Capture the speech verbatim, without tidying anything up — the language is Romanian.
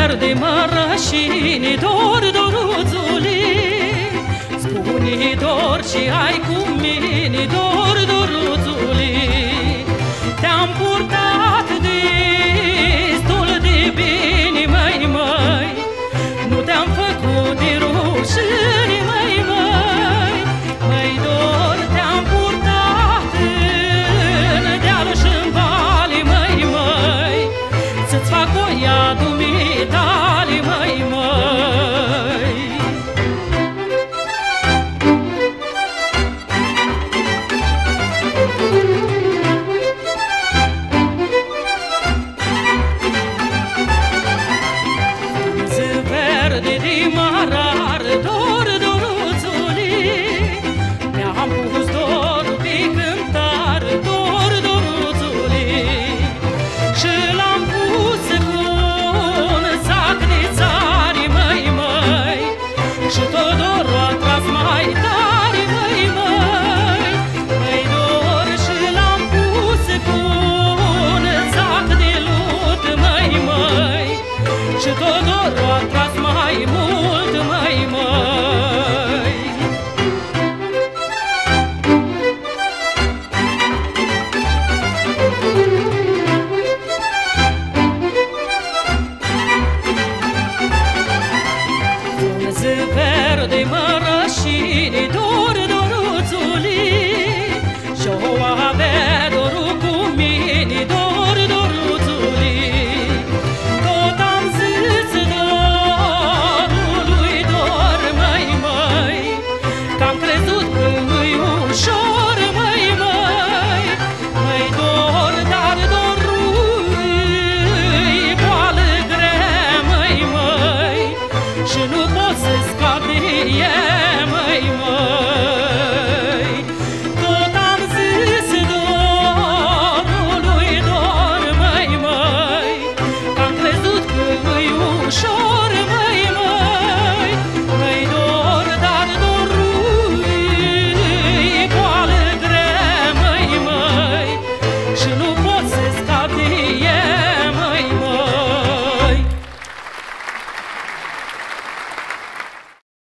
verde mărășini, dor, doruțule, spune dor și ai cu mine, dor, doruțule. Te-am purtat destul de bine, măi, măi, nu te-am făcut de rușine, măi, măi, măi, dor, te-am purtat în deal și-n vale, măi, măi, să-ți fac voia dumitale, măi, măi. Verde de marar, dor, doruțule, mi-am pus dorul pe cântar, dor, doruțule, și l-am pus cu un sac de țari, măi, măi, și tot dorul a tras mai tare, măi, măi, măi, dor, și l-am pus cu un sac de lut, măi, măi, și tot dorul a tras